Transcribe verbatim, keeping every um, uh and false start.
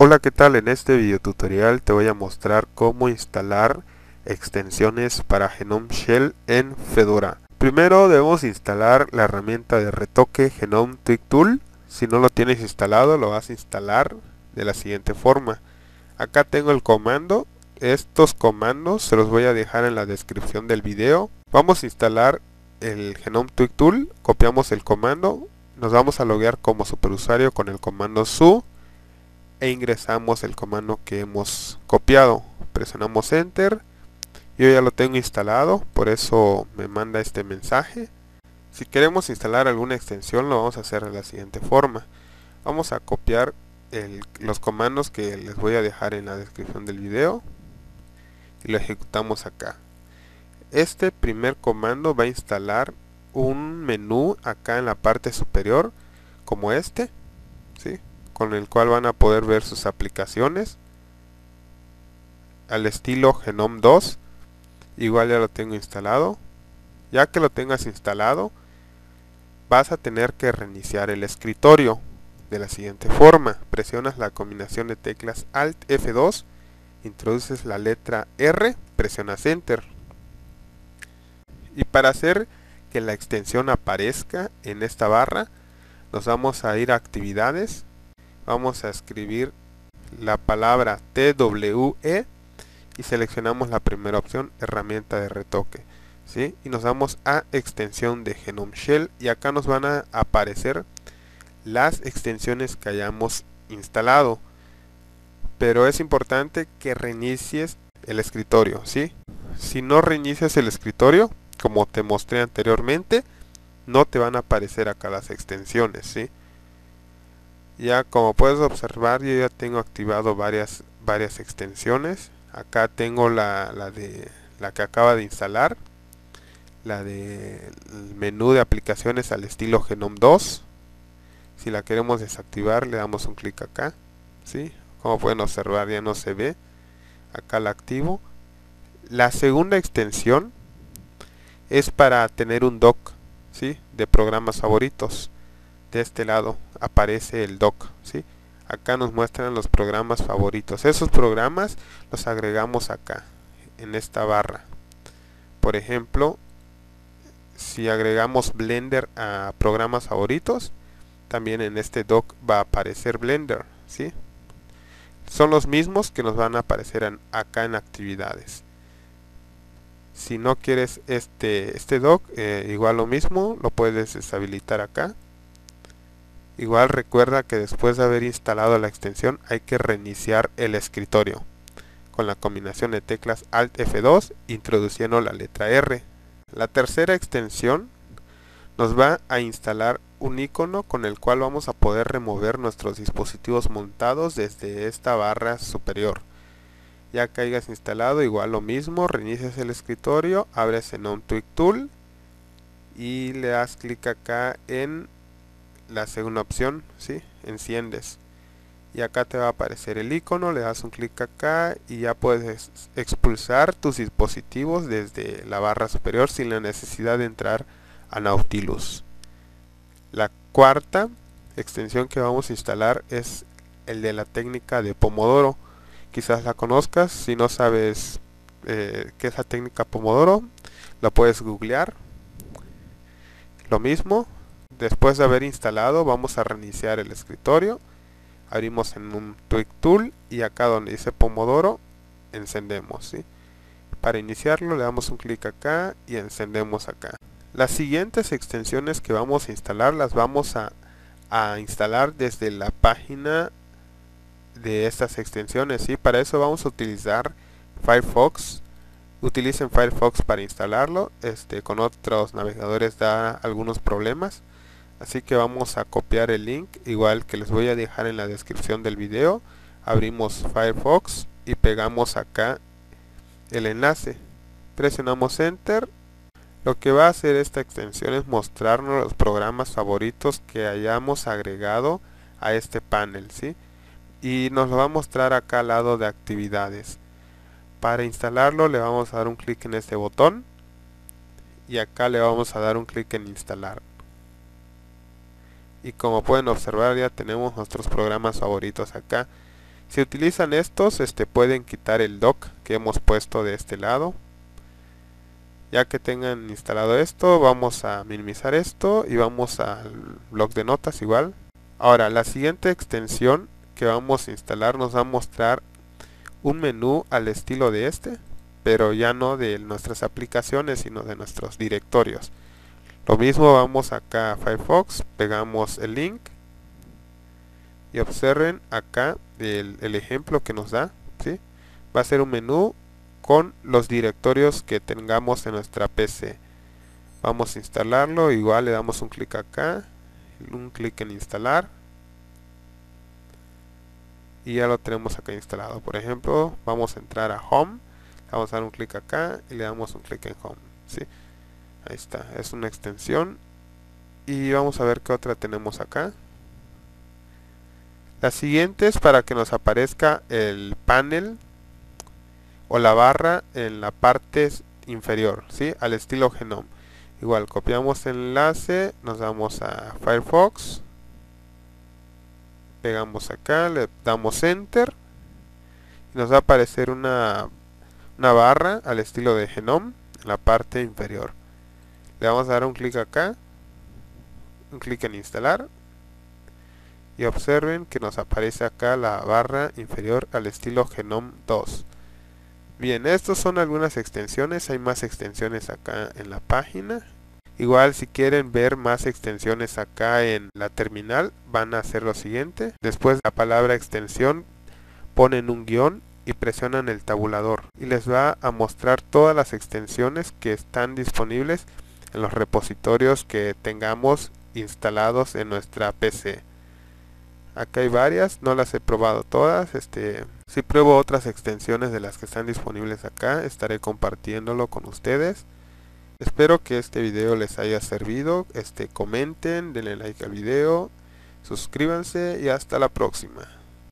Hola, ¿qué tal? En este video tutorial te voy a mostrar cómo instalar extensiones para Genome Shell en Fedora. Primero debemos instalar la herramienta de retoque Genome Tweak Tool. Si no lo tienes instalado, lo vas a instalar de la siguiente forma. Acá tengo el comando. Estos comandos se los voy a dejar en la descripción del video. Vamos a instalar el Genome Tweak Tool, copiamos el comando, nos vamos a loguear como superusuario con el comando su e ingresamos el comando que hemos copiado. Presionamos enter. Yo ya lo tengo instalado, por eso me manda este mensaje. Si queremos instalar alguna extensión, lo vamos a hacer de la siguiente forma. Vamos a copiar el, los comandos que les voy a dejar en la descripción del video y lo ejecutamos acá. Este primer comando va a instalar un menú acá en la parte superior, como este, ¿sí?, con el cual van a poder ver sus aplicaciones al estilo Genome dos. Igual ya lo tengo instalado. Ya que lo tengas instalado, vas a tener que reiniciar el escritorio de la siguiente forma. Presionas la combinación de teclas Alt F dos, introduces la letra R, presionas enter. Y para hacer que la extensión aparezca en esta barra, nos vamos a ir a actividades. Vamos a escribir la palabra T W E y seleccionamos la primera opción, herramienta de retoque, ¿sí? Y nos vamos a extensión de Genome Shell y acá nos van a aparecer las extensiones que hayamos instalado, pero es importante que reinicies el escritorio, ¿sí? Si no reinicias el escritorio, como te mostré anteriormente, no te van a aparecer acá las extensiones, ¿sí? Ya como puedes observar, yo ya tengo activado varias varias extensiones. Acá tengo la, la de la que acaba de instalar, la de el menú de aplicaciones al estilo Genome dos. Si la queremos desactivar, le damos un clic acá, ¿sí? Como pueden observar, ya no se ve. Acá la activo. La segunda extensión es para tener un doc, ¿sí?, de programas favoritos. De este lado aparece el doc, ¿sí? Acá nos muestran los programas favoritos. Esos programas los agregamos acá en esta barra. Por ejemplo, si agregamos Blender a programas favoritos, también en este doc va a aparecer Blender, ¿sí? Son los mismos que nos van a aparecer en, acá en actividades. Si no quieres este, este doc, eh, igual lo mismo, lo puedes deshabilitar acá. Igual recuerda que después de haber instalado la extensión hay que reiniciar el escritorio con la combinación de teclas Alt F dos, introduciendo la letra R. La tercera extensión nos va a instalar un icono con el cual vamos a poder remover nuestros dispositivos montados desde esta barra superior. Ya que hayas instalado, igual lo mismo, reinicias el escritorio, abres Genome Tweak Tool y le das clic acá en la segunda opción, ¿sí?, enciendes, y acá te va a aparecer el icono, le das un clic acá y ya puedes expulsar tus dispositivos desde la barra superior sin la necesidad de entrar a Nautilus. La cuarta extensión que vamos a instalar es el de la técnica de Pomodoro. Quizás la conozcas. Si no sabes eh, qué es la técnica Pomodoro, la puedes googlear. Lo mismo. Después de haber instalado, vamos a reiniciar el escritorio, abrimos en un Tweak Tool y acá donde dice Pomodoro, encendemos, ¿sí? Para iniciarlo le damos un clic acá y encendemos acá. Las siguientes extensiones que vamos a instalar las vamos a, a instalar desde la página de estas extensiones, ¿sí? Para eso vamos a utilizar Firefox. Utilicen Firefox para instalarlo, este, con otros navegadores da algunos problemas. Así que vamos a copiar el link, igual que les voy a dejar en la descripción del video. Abrimos Firefox y pegamos acá el enlace. Presionamos enter. Lo que va a hacer esta extensión es mostrarnos los programas favoritos que hayamos agregado a este panel, ¿sí? Y nos lo va a mostrar acá al lado de actividades. Para instalarlo le vamos a dar un clic en este botón y acá le vamos a dar un clic en instalar. Y como pueden observar, ya tenemos nuestros programas favoritos acá. Si utilizan estos, este, pueden quitar el dock que hemos puesto de este lado. Ya que tengan instalado esto, vamos a minimizar esto y vamos al bloc de notas igual. Ahora, la siguiente extensión que vamos a instalar nos va a mostrar un menú al estilo de este, pero ya no de nuestras aplicaciones, sino de nuestros directorios. Lo mismo, vamos acá a Firefox, pegamos el link y observen acá el, el ejemplo que nos da, ¿sí? Va a ser un menú con los directorios que tengamos en nuestra P C. Vamos a instalarlo, igual le damos un clic acá, un clic en instalar y ya lo tenemos acá instalado. Por ejemplo, vamos a entrar a Home, vamos a dar un clic acá y le damos un clic en Home, ¿sí? Ahí está, es una extensión. Y vamos a ver qué otra tenemos acá. La siguiente es para que nos aparezca el panel o la barra en la parte inferior, ¿sí? Al estilo Gnome. Igual copiamos el enlace, nos vamos a Firefox, pegamos acá, le damos Enter y nos va a aparecer una, una barra al estilo de Gnome en la parte inferior. Le vamos a dar un clic acá, un clic en instalar y observen que nos aparece acá la barra inferior al estilo Gnome dos. Bien, estos son algunas extensiones, hay más extensiones acá en la página. Igual si quieren ver más extensiones acá en la terminal, van a hacer lo siguiente. Después de la palabra extensión, ponen un guión y presionan el tabulador. Y les va a mostrar todas las extensiones que están disponibles en los repositorios que tengamos instalados en nuestra P C. Acá hay varias, no las he probado todas. Este, si pruebo otras extensiones de las que están disponibles acá, estaré compartiéndolo con ustedes. Espero que este video les haya servido. Este, comenten, denle like al video, suscríbanse y hasta la próxima.